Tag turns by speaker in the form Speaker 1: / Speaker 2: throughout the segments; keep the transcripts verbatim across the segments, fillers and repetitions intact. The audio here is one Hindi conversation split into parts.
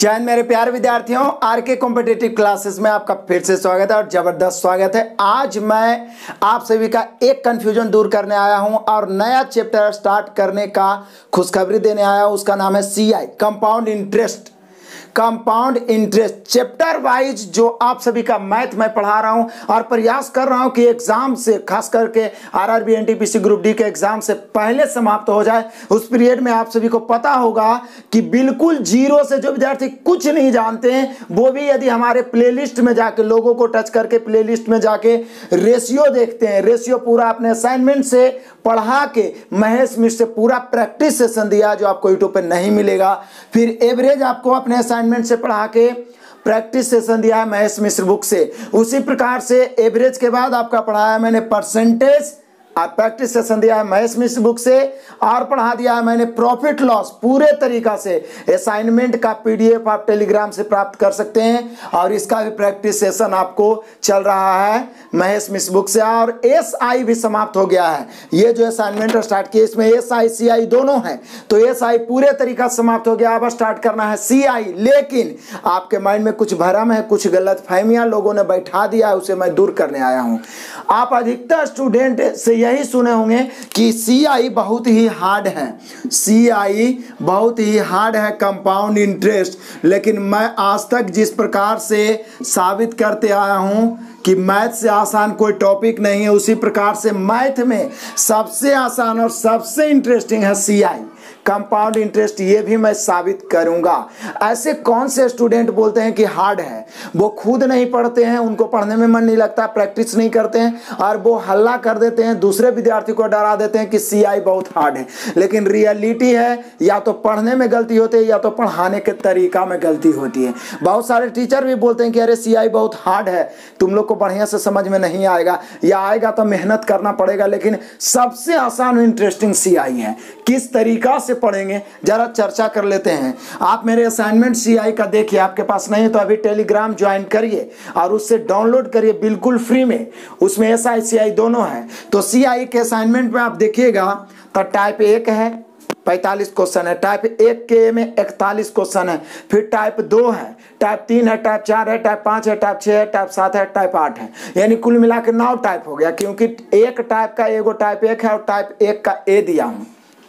Speaker 1: जय हिंद मेरे प्यारे विद्यार्थियों, आर के कॉम्पिटिटिव क्लासेस में आपका फिर से स्वागत है और जबरदस्त स्वागत है। आज मैं आप सभी का एक कंफ्यूजन दूर करने आया हूं और नया चैप्टर स्टार्ट करने का खुशखबरी देने आया हूं। उसका नाम है C I, compound interest. Compound interest chapter wise जो आप सभी का मैथ में पढ़ा रहा हूं और प्रयास कर रहा हूं कि एग्जाम से, खास करके आरआरबी एनटीपीसी ग्रुप डी के एग्जाम से पहले समाप्त हो जाए। उस पीरियड में आप सभी को पता होगा कि बिल्कुल जीरो से जो विद्यार्थी कुछ नहीं जानते हैं, वो भी यदि हमारे प्लेलिस्ट में जाके, लोगों को टच करके प्लेलिस्ट में जाके रेशियो देखते हैं, रेशियो पूरा अपने असाइनमेंट से पढ़ा के महेश मिश्र से पूरा प्रैक्टिस सेशन दिया जो आपको यूट्यूब पे नहीं मिलेगा। फिर एवरेज आपको अपने असाइनमेंट से पढ़ा के प्रैक्टिस सेशन दिया है महेश मिश्र बुक से। उसी प्रकार से एवरेज के बाद आपका पढ़ाया मैंने परसेंटेज और प्रैक्टिस सेशन दिया है महेश मिश्र बुक से, और पढ़ा दिया है मैंने प्रॉफिट लॉस पूरे तरीका से। असाइनमेंट का पीडीएफ आप टेलीग्राम से प्राप्त कर सकते हैं और इसका भी प्रैक्टिस सेशन आपको चल रहा है महेश मिश्र बुक से। और एस आई भी समाप्त हो गया है। ये जो असाइनमेंट स्टार्ट किया इसमें एस आई सी आई दोनों है, तो एस आई पूरे तरीका से समाप्त हो गया। अब स्टार्ट करना है सी आई। लेकिन आपके माइंड में कुछ भरम है, कुछ गलत फहमियां लोगों ने बैठा दिया है, उसे मैं दूर करने आया हूं। आप अधिकतर स्टूडेंट से यही सुने होंगे कि सी आई बहुत ही हार्ड है, सी आई बहुत ही हार्ड है कंपाउंड इंटरेस्ट। लेकिन मैं आज तक जिस प्रकार से साबित करते आया हूं कि मैथ से आसान कोई टॉपिक नहीं है, उसी प्रकार से मैथ में सबसे आसान और सबसे इंटरेस्टिंग है सी आई, कंपाउंड इंटरेस्ट। ये भी मैं साबित करूंगा। ऐसे कौन से स्टूडेंट बोलते हैं कि हार्ड है? वो खुद नहीं पढ़ते हैं, उनको पढ़ने में मन नहीं लगता, प्रैक्टिस नहीं करते हैं और वो हल्ला कर देते हैं, दूसरे विद्यार्थी को डरा देते हैं कि सी आई बहुत हार्ड है। लेकिन रियलिटी है, या तो पढ़ने में गलती होती है या तो पढ़ाने के तरीका में गलती होती है। बहुत सारे टीचर भी बोलते हैं कि अरे सी आई बहुत हार्ड है, तुम लोग को बढ़िया से समझ में नहीं आएगा, या आएगा तो मेहनत करना पड़ेगा। लेकिन सबसे आसान और इंटरेस्टिंग सी आई है। किस तरीका से पढ़ेंगे जरा चर्चा कर लेते हैं। आप मेरे असाइनमेंट सी आई का देखिए, आपके पास नहीं है तो अभी टेलीग्राम ज्वाइन करिए और उससे डाउनलोड करिए बिल्कुल फ्री में। उसमें एस आई सी आई दोनों है। तो सी आई के असाइनमेंट में आप देखिएगा तो टाइप एक है, पैंतालीस क्वेश्चन है, टाइप एक के में इकतालीस क्वेश्चन है, फिर टाइप दो है, टाइप तीन है, टाइप चार है, टाइप पाँच है, टाइप छः है, टाइप सात है, टाइप आठ है। यानी कुल मिला के नौ टाइप हो गया, क्योंकि एक टाइप का एगो टाइप एक है और टाइप एक का ए दिया हूं।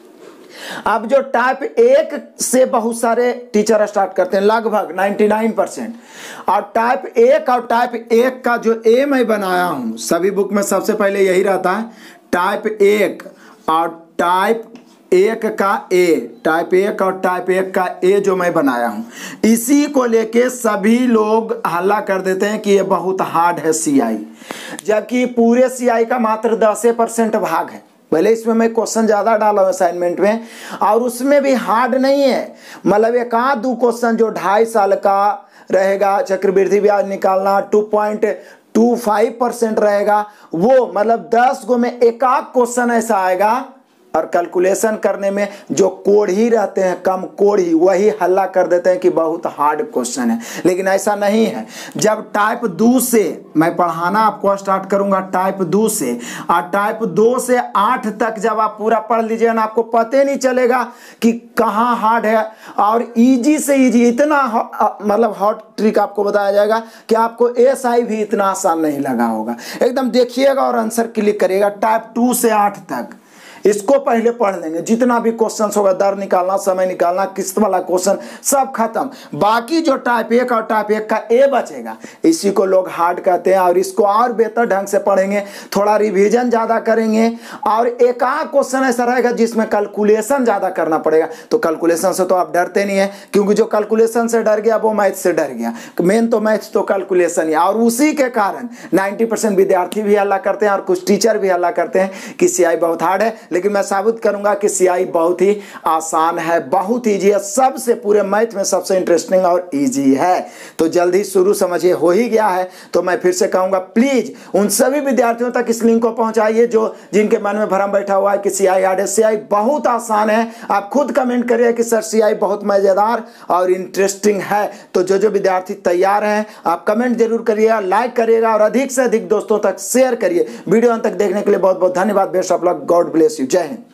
Speaker 1: अब जो टाइप एक से बहुत सारे टीचर स्टार्ट करते हैं, लगभग निन्यानवे परसेंट, और टाइप एक और टाइप एक का जो ए मैं बनाया हूं, सभी बुक में सबसे पहले यही रहता है, टाइप एक और टाइप एक का ए, टाइप एक और टाइप एक का ए जो मैं बनाया हूं, इसी को लेके सभी लोग हल्ला कर देते हैं कि ये बहुत हार्ड है सी आई, जबकि पूरे सी आई का मात्र दस परसेंट भाग है। पहले इसमें मैं क्वेश्चन ज़्यादा डाला हूँ असाइनमेंट में, और उसमें भी हार्ड नहीं है। मतलब एक आध दो क्वेश्चन जो ढाई साल का रहेगा, चक्रवृद्धि ब्याज निकालना two point two five percent रहेगा, वो मतलब दस गो में एक आध क्वेश्चन ऐसा आएगा। और कैलकुलेशन करने में जो कोढ़ी रहते हैं, कम कोढ़ी, वही हल्ला कर देते हैं कि बहुत हार्ड क्वेश्चन है। लेकिन ऐसा नहीं है। जब टाइप दो से मैं पढ़ाना आपको स्टार्ट करूंगा, टाइप दो से, और टाइप दो से आठ तक जब आप पूरा पढ़ लीजिएगा ना, आपको पता नहीं चलेगा कि कहाँ हार्ड है। और इजी से इजी इतना मतलब हॉट ट्रिक आपको बताया जाएगा कि आपको एस आई भी इतना आसान नहीं लगा होगा। एकदम देखिएगा और आंसर क्लिक करिएगा। टाइप टू से आठ तक इसको पहले पढ़ लेंगे, जितना भी क्वेश्चन होगा, दर निकालना, समय निकालना, किस्त वाला क्वेश्चन सब खत्म। बाकी जो टाइप एक और टाइप एक का ए बचेगा, इसी को लोग हार्ड कहते हैं। और इसको और बेहतर ढंग से पढ़ेंगे, थोड़ा रिवीजन ज्यादा करेंगे, और एक आध क्वेश्चन ऐसा रहेगा जिसमें कैलकुलेशन ज्यादा करना पड़ेगा। तो कैलकुलेशन से तो आप डरते नहीं है, क्योंकि जो कैलकुलेशन से डर गया वो मैथ से डर गया। मेन तो मैथ तो कैलकुलेशन ही, और उसी के कारण नाइन्टी परसेंट विद्यार्थी भी हल्ला करते हैं और कुछ टीचर भी हल्ला करते हैं कि सी आई बहुत हार्ड है। लेकिन मैं साबित करूंगा कि सी आई बहुत ही आसान है, बहुत इजी है, सबसे पूरे मैथ में सबसे इंटरेस्टिंग और इजी है। तो जल्दी शुरू समझिए, हो ही गया है। तो मैं फिर से कहूंगा, प्लीज उन सभी विद्यार्थियों तक इस लिंक को पहुंचाइए जो जिनके मन में भ्रम बैठा हुआ है कि सी आई हार्ड है। सी आई बहुत आसान है। आप खुद कमेंट करिए कि सर सी आई बहुत मजेदार और इंटरेस्टिंग है। तो जो जो विद्यार्थी तैयार हैं, आप कमेंट जरूर करिएगा, लाइक करिएगा और अधिक से अधिक दोस्तों तक शेयर करिए। वीडियो अंत तक देखने के लिए बहुत बहुत धन्यवाद। Best of luck, God bless you, जय हिंद।